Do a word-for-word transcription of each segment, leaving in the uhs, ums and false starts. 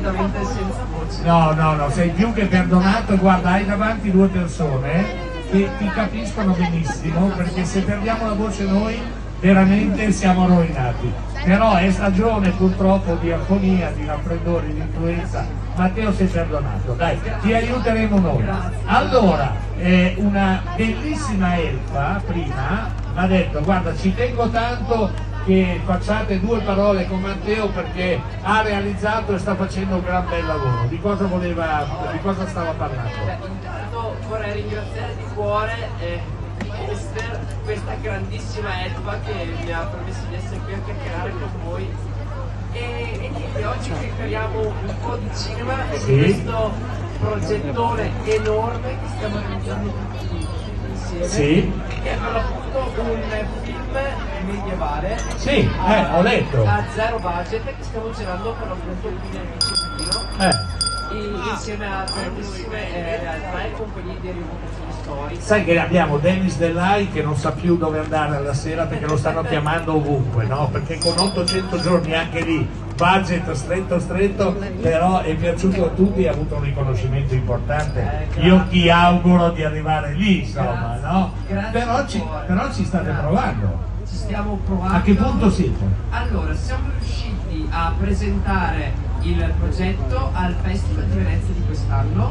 completamente senza voce. No, no, no, sei più che perdonato. Guarda, hai davanti due persone che ti capiscono benissimo, perché se perdiamo la voce noi veramente siamo rovinati. Però è stagione purtroppo di afonia, di raffreddore, di influenza. Matteo, sei perdonato, dai, ti aiuteremo noi. Allora, eh, una bellissima elfa prima ha detto: guarda, ci tengo tanto che facciate due parole con Matteo, perché ha realizzato e sta facendo un gran bel lavoro. Di cosa voleva, di cosa stava parlando? Beh, intanto vorrei ringraziare di cuore eh, Esther, questa grandissima elfa che mi ha permesso di essere qui a chiacchierare con voi. E, e niente, oggi chiacchieriamo un po' di cinema e Sì. di questo progettone enorme che stiamo realizzando tutti insieme. Sì. Che è per l'appunto un film medievale. Sì, eh, ho letto. A zero budget che stiamo girando per l'appunto qui nel Cecchino. Eh. Insieme a tantissime eh, realtà e compagnie di rievocazioni storiche. Sai che abbiamo Dennis Delay che non sa più dove andare alla sera perché lo stanno chiamando ovunque, no? Perché con ottocento giorni anche lì, budget stretto stretto, però è piaciuto a tutti e ha avuto un riconoscimento importante. Eh, Io ti auguro di arrivare lì, insomma, Grazie. no? Grazie Però ci, cuore. però ci state Grazie. provando. Ci stiamo provando. A che punto siete? Allora, siamo riusciti a presentare il progetto al Festival di Venezia di quest'anno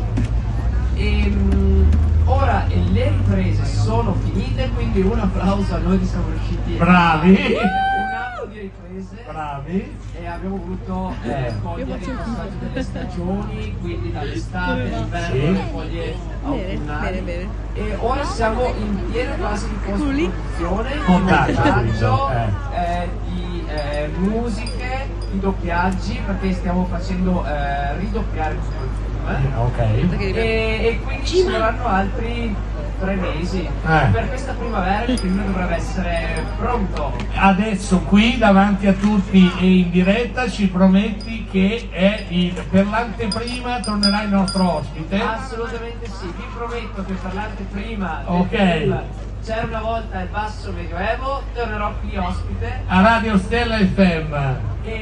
e mh, ora le riprese sono finite, quindi un applauso a noi che siamo riusciti Bravi! a un anno di riprese. Bravi! E abbiamo voluto eh, Eh. cogliere il passaggio delle stagioni, quindi dall'estate, l'inverno, Sì. le foglie autunnali. bene, bene. E ora siamo in piena fase di post-produzione, di Montaggio, montaggio, eh. eh, di eh, musiche, di doppiaggi, perché stiamo facendo eh, ridoppiare tutto il film. eh. Ok. E, e quindi ci saranno altri tre mesi. Eh. Per questa primavera il film dovrebbe essere pronto. Adesso qui davanti a tutti e in diretta ci prometti che è il, per l'anteprima tornerà il nostro ospite? Assolutamente sì, vi prometto che per l'anteprima del Ok. film C'era una volta il basso medioevo, tornerò qui ospite A Radio Stella F M.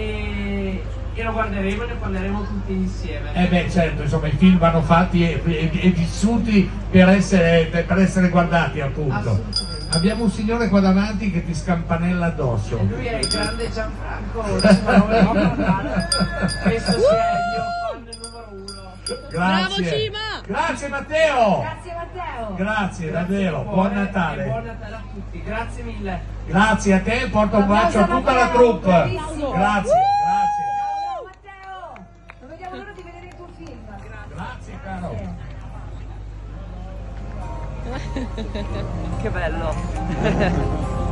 e, e lo guarderemo e ne parleremo tutti insieme. Eh beh, certo, insomma i film vanno fatti e, e- e vissuti per essere, per essere guardati, appunto. Assolutamente. Abbiamo un signore qua davanti che ti scampanella addosso. E lui è il grande Gianfranco, questo sia il mio fan numero uno. Grazie. Bravo, Cima! Grazie Matteo! Grazie Matteo. Grazie, Grazie davvero, cuore buon e Natale. buon Natale a tutti, grazie mille. Grazie a te, porta un bacio a tutta la troupe. Bravissimo. Grazie, grazie. Ciao Matteo. Non vediamo l'ora di vedere il tuo film. Grazie caro. Che bello.